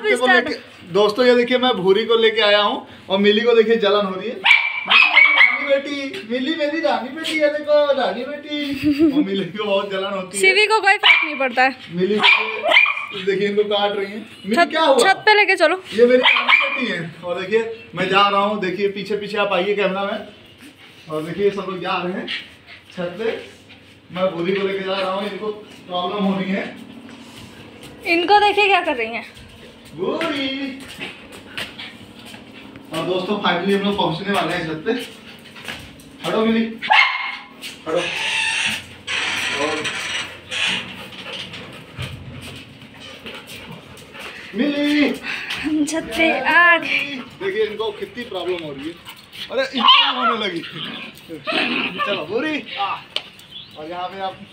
छत्ते को लेके दोस्तों, ये देखिए मैं भूरी को लेके आया हूँ और मिली को देखिए जलन हो रही है। रानी बेटी, मिली मेरी रानी बेटी है, देखो रानी बेटी। और मिली को बहुत जलन होती है। शिवी को कोई फर्क नहीं पड़ता है। मिली देखिए इनको काट रही है। क्या हुआ? छत पे लेके चलो। ये मेरी रानी बेटी है और देखिए मैं जा रहा हूँ। देखिए पीछे पीछे आप आइए कैमरा में, और देखिए सब लोग जा रहे हैं छत पे। मैं भूरी को लेके जा रहा हूँ, इनको प्रॉब्लम हो रही है। इनको देखिए क्या कर रही हैं भूरी। और दोस्तों फाइनली हम लोग पहुंचने वाले हैं छत पे। हटो मिली, हटो। और मिली हम छत पे आ गए। देखिए इनको कितनी प्रॉब्लम हो रही है। अरे इनको होने लगी। चलो भूरी। और यहाँ पे आप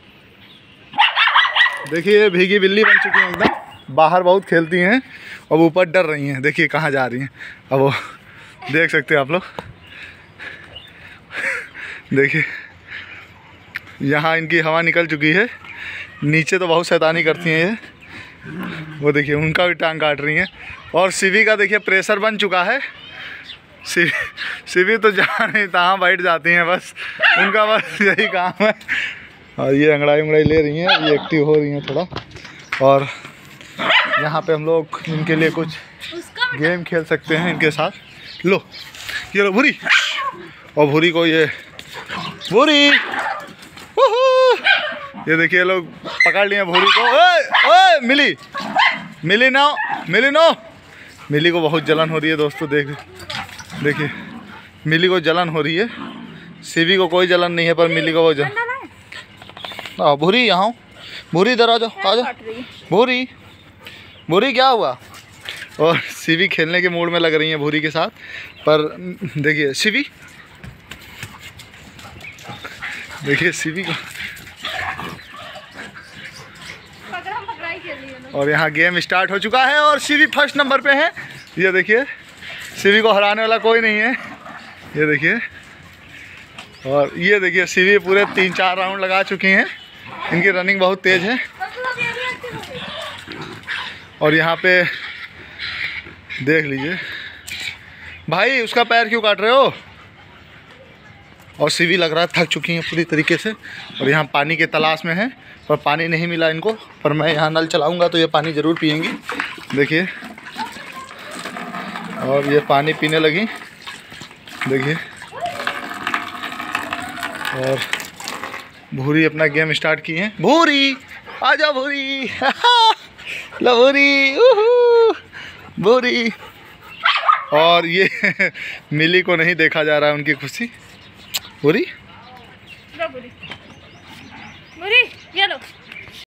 देखिए भीगी बिल्ली बन चुकी हैं एकदम। बाहर बहुत खेलती हैं और ऊपर डर रही हैं। देखिए कहाँ जा रही हैं अब वो, देख सकते हैं आप लोग। देखिए यहाँ इनकी हवा निकल चुकी है। नीचे तो बहुत शैतानी करती हैं ये। वो देखिए उनका भी टांग काट रही हैं। और शिवी का देखिए प्रेशर बन चुका है। शिवी तो जहाँ नहीं तहाँ बैठ जाती हैं, बस उनका बस यही काम है। और ये अंगड़ाई उंगड़ाई ले रही हैं, ये एक्टिव हो रही हैं थोड़ा। और यहाँ पे हम लोग इनके लिए कुछ गेम खेल सकते हैं इनके साथ। लो ये लो भूरी। और भूरी को ये भूरी, ये देखिए लोग पकड़ लिए भूरी को। ओए ओए मिली, मिली ना, मिली नो। मिली को बहुत जलन हो रही है दोस्तों। देखिए मिली को जलन हो रही है। शिवी को कोई जलन नहीं है, पर मिली को वो जलन। भूरी यहाँ, भूरी इधर आ जाओ, आ जाओ भूरी। भूरी क्या हुआ? और शिवी खेलने के मूड में लग रही है भूरी के साथ। पर देखिए शिवी, देखिए शिवी को। और यहाँ गेम स्टार्ट हो चुका है और शिवी फर्स्ट नंबर पे है। ये देखिए शिवी को हराने वाला कोई नहीं है। ये देखिए, और ये देखिए शिवी पूरे 3-4 राउंड लगा चुकी हैं। इनकी रनिंग बहुत तेज है। और यहाँ पे देख लीजिए भाई, उसका पैर क्यों काट रहे हो? और शिवी लग रहा है थक चुकी हैं पूरी तरीके से। और यहाँ पानी के तलाश में है, पर पानी नहीं मिला इनको। पर मैं यहाँ नल चलाऊँगा तो ये पानी ज़रूर पिएंगी। देखिए, और ये पानी पीने लगी। देखिए, और भूरी अपना गेम स्टार्ट की है। भूरी आ जाओ भूरी। लो भूरी, भूरी। और ये मिली को नहीं देखा जा रहा है उनकी खुशी। भूरी, भूरी ये लो।